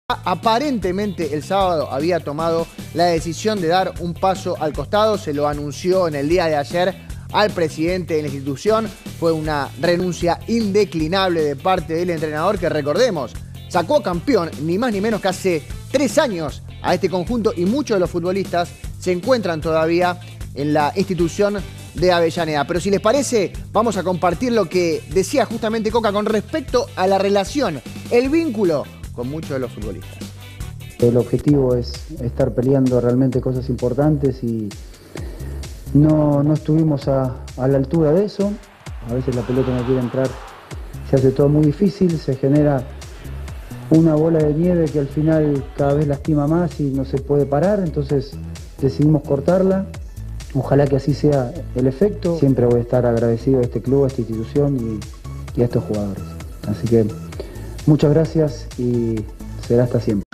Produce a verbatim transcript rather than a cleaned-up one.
Aparentemente el sábado había tomado la decisión de dar un paso al costado, se lo anunció en el día de ayer al presidente de la institución. Fue una renuncia indeclinable de parte del entrenador que, recordemos, sacó campeón ni más ni menos que hace tres años a este conjunto, y muchos de los futbolistas se encuentran todavía en la institución de Avellaneda. Pero si les parece, vamos a compartir lo que decía justamente Coca con respecto a la relación, el vínculo con muchos de los futbolistas. El objetivo es estar peleando realmente cosas importantes y no, no estuvimos a, a la altura de eso. A veces la pelota no quiere entrar, se hace todo muy difícil, se genera una bola de nieve que al final cada vez lastima más y no se puede parar, entonces decidimos cortarla. Ojalá que así sea el efecto. Siempre voy a estar agradecido a este club, a esta institución y, y a estos jugadores. Así que muchas gracias y será hasta siempre.